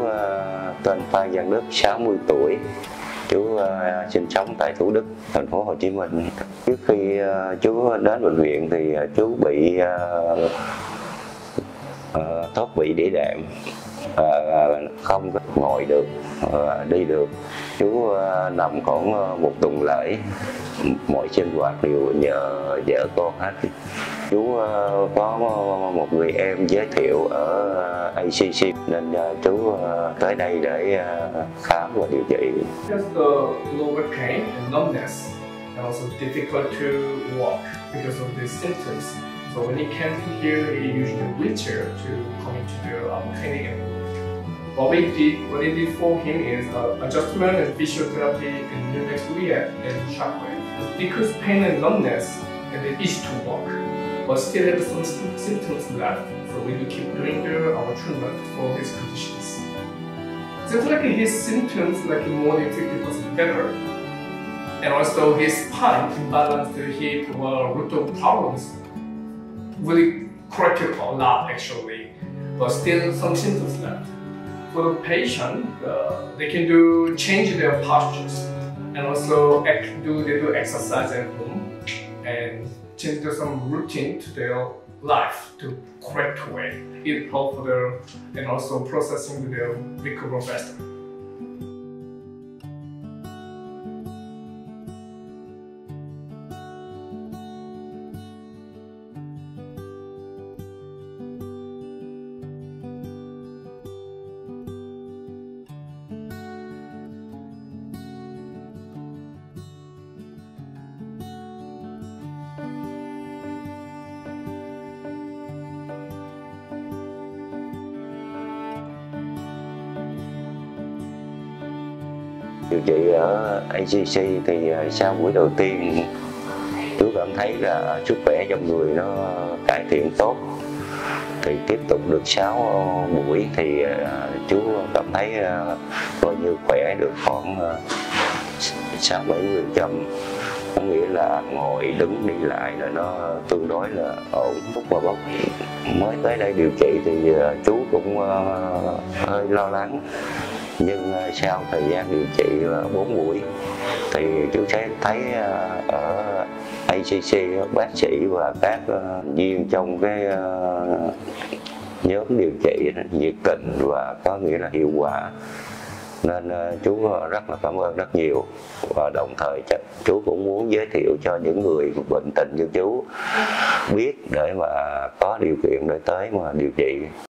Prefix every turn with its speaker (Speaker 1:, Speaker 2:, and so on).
Speaker 1: tên Phan Văn Đức, 60 tuổi. Chú sinh sống tại Thủ Đức, thành phố Hồ Chí Minh. Trước khi chú đến bệnh viện thì chú bị thoát vị đĩa đệm, không ngồi được, đi được. Chú nằm khoảng một tuần lễ, mọi sinh hoạt đều nhờ vợ con hết. Chú có một người em giới thiệu ở ACC nên chú tới đây để khám và điều trị.
Speaker 2: Just the lower pain and numbness, and also difficult to walk because of these symptoms. So when he came here, he used a wheelchair to come into the clinic. And what we did for him is adjustment and physiotherapy and pneumatic rehab and shockwave. Because pain and numbness, and it is to walk, but still have some symptoms left. So we will keep doing our treatment for his conditions. Seems like his symptoms like more than 50% better. And also his spine, imbalance, the hip, root problems really corrected a lot actually, but still some symptoms left. For the patient, they can change their postures and also they do exercise at home and change some routine to their life to correct way. It helps for and also processing their recover faster.
Speaker 1: Điều trị ở ACC thì sau buổi đầu tiên chú cảm thấy là sức khỏe trong người nó cải thiện tốt. Thì tiếp tục được 6 buổi thì chú cảm thấy coi như khỏe được khoảng 60-70%. Có nghĩa là ngồi đứng đi lại là nó tương đối là ổn. Lúc mà bác mới tới đây điều trị thì chú cũng hơi lo lắng. Nhưng sau thời gian điều trị 4 buổi thì chú sẽ thấy ở ACC bác sĩ và các viên trong cái nhóm điều trị nhiệt tình và có nghĩa là hiệu quả. Nên chú rất là cảm ơn rất nhiều, và đồng thời chú cũng muốn giới thiệu cho những người bệnh tình như chú biết để mà có điều kiện để tới mà điều trị.